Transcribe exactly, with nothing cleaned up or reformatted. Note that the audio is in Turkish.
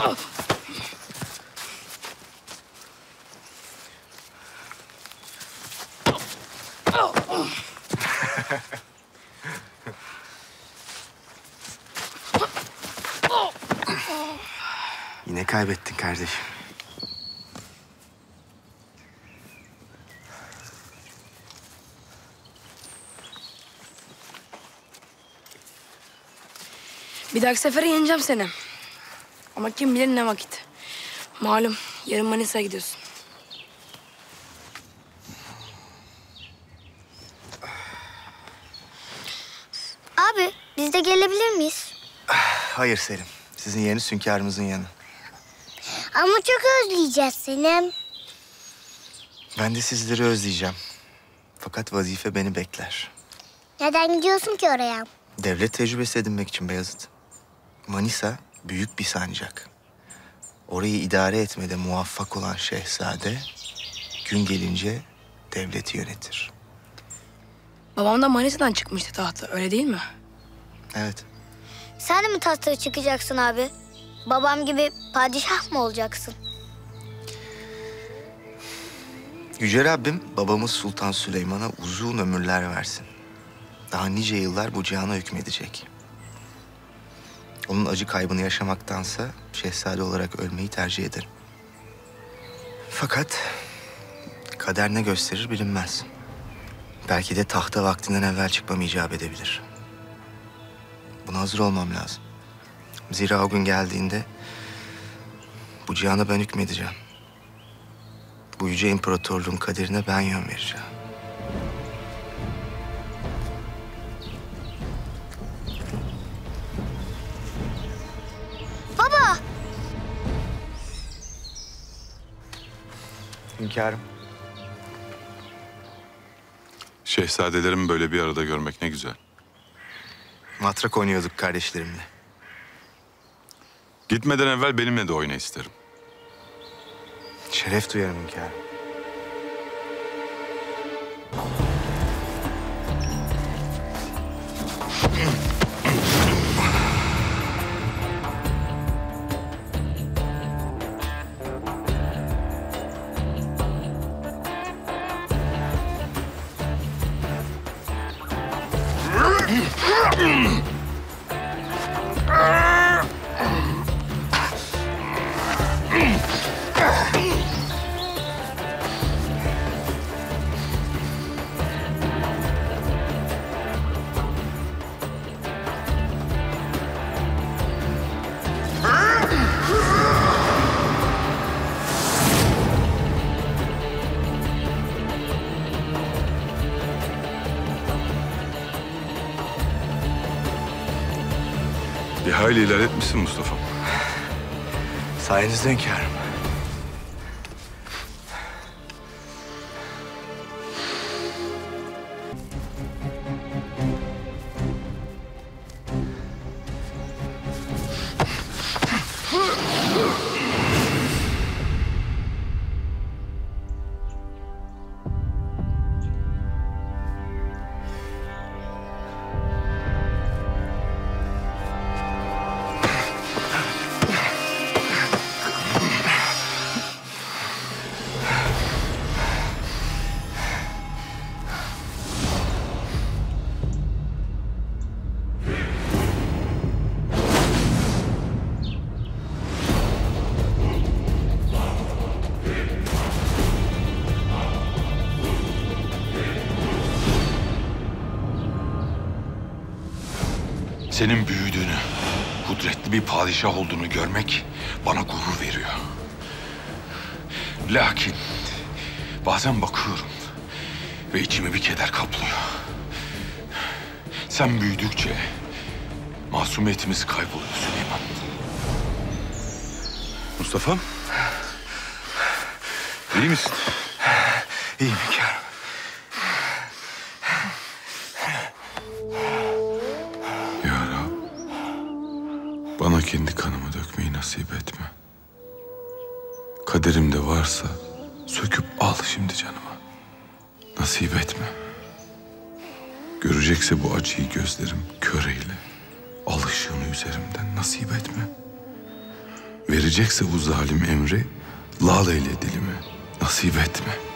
Yine kaybettin kardeşim. Bir dahaki sefere yeneceğim seni. Ama kim bilir ne vakit. Malum yarın Manisa'ya gidiyorsun. Abi biz de gelebilir miyiz? Hayır Selim. Sizin yeriniz hünkârımızın yanı. Ama çok özleyeceğiz seni. Ben de sizleri özleyeceğim. Fakat vazife beni bekler. Neden gidiyorsun ki oraya? Devlet tecrübesi edinmek için Beyazıt. Manisa büyük bir sancak. Orayı idare etmede muvaffak olan şehzade gün gelince devleti yönetir. Babam da Manisa'dan çıkmıştı tahta, öyle değil mi? Evet. Sen de mi tahtaya çıkacaksın abi? Babam gibi padişah mı olacaksın? Yüce Rabbim babamız Sultan Süleyman'a uzun ömürler versin. Daha nice yıllar bu cihana hükmedecek. Onun acı kaybını yaşamaktansa şehzade olarak ölmeyi tercih ederim. Fakat kader ne gösterir bilinmez. Belki de tahta vaktinden evvel çıkmam icap edebilir. Buna hazır olmam lazım. Zira o gün geldiğinde bu cihana ben hükmedeceğim. Bu yüce imparatorluğun kaderine ben yön vereceğim. Baba! Hünkârım. Şehzadelerimi böyle bir arada görmek ne güzel. Matrak oynuyorduk kardeşlerimle. Gitmeden evvel benimle de oyna isterim. Şeref duyarım hünkârım. Bir hayli ilerletmişsin Mustafa. Sayenizde hünkârım. Senin büyüdüğünü, kudretli bir padişah olduğunu görmek bana gurur veriyor. Lakin bazen bakıyorum ve içimi bir keder kaplıyor. Sen büyüdükçe masumiyetimiz kayboluyor Süleyman. Mustafa, iyi misin? İyiyim hünkârım. Bana kendi kanımı dökmeyi nasip etme. Kaderimde varsa söküp al şimdi canıma. Nasip etme. Görecekse bu acıyı gözlerim kör eyle. Al ışığını üzerimden nasip etme. Verecekse bu zalim emri lal eyle dilimi. Nasip etme.